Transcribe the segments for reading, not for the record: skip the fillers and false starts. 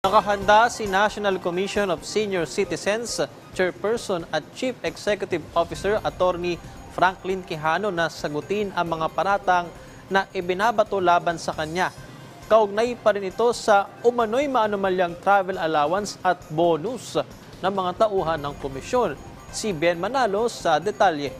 Nakahanda si National Commission of Senior Citizens Chairperson at Chief Executive Officer Attorney Franklin Quijano na sagutin ang mga paratang na ibinabato laban sa kanya. Kaugnay pa rin ito sa umano'y maanumalyang travel allowance at bonus ng mga tauhan ng komisyon. Si Ben Manalo sa detalye.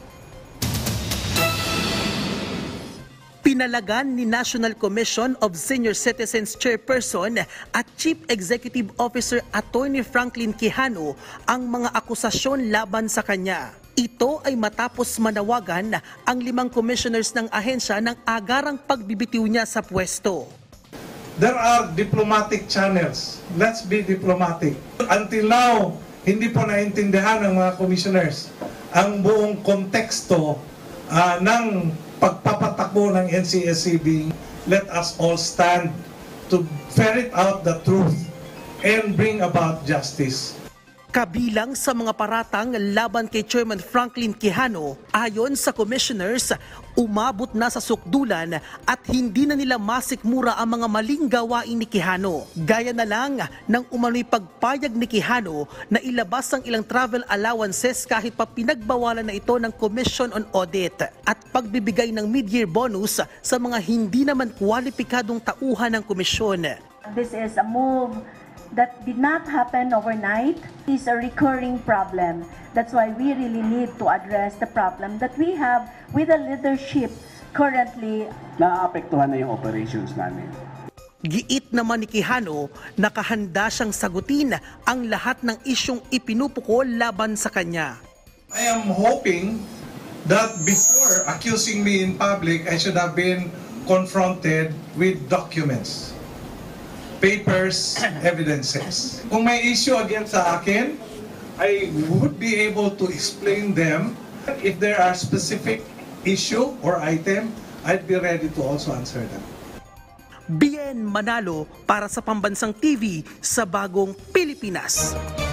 Pinalagan ni National Commission of Senior Citizens Chairperson at Chief Executive Officer Attorney Franklin Quijano ang mga akusasyon laban sa kanya. Ito ay matapos manawagan ang 5 commissioners ng ahensya ng agarang pagbibitiw niya sa pwesto. There are diplomatic channels. Let's be diplomatic. Until now, hindi po naintindihan ng mga commissioners ang buong konteksto ng pagpapatakbo ng NCSCB. Let us all stand to ferret out the truth and bring about justice. Kabilang sa mga paratang laban kay Chairman Franklin Quijano, ayon sa commissioners, umabot na sa sukdulan at hindi na nila masikmura ang mga maling gawain ni Quijano. Gaya na lang ng umano'y pagpayag ni Quijano na ilabas ang ilang travel allowances kahit pa pinagbawalan na ito ng Commission on Audit at pagbibigay ng mid-year bonus sa mga hindi naman kwalipikadong tauhan ng komisyon. This is a move that did not happen overnight. It's a recurring problem. That's why we really need to address the problem that we have with the leadership currently. Naapektuhan na yung operations namin. Giit naman ni Quijano, nakahanda siyang sagutin ang lahat ng isyong ipinupukol laban sa kanya. I am hoping that before accusing me in public, I should have been confronted with documents, papers, evidences. Kung may issue against sa akin, I would be able to explain them. If there are specific issue or item, I'd be ready to also answer them. Bien Manalo para sa Pambansang TV sa Bagong Pilipinas.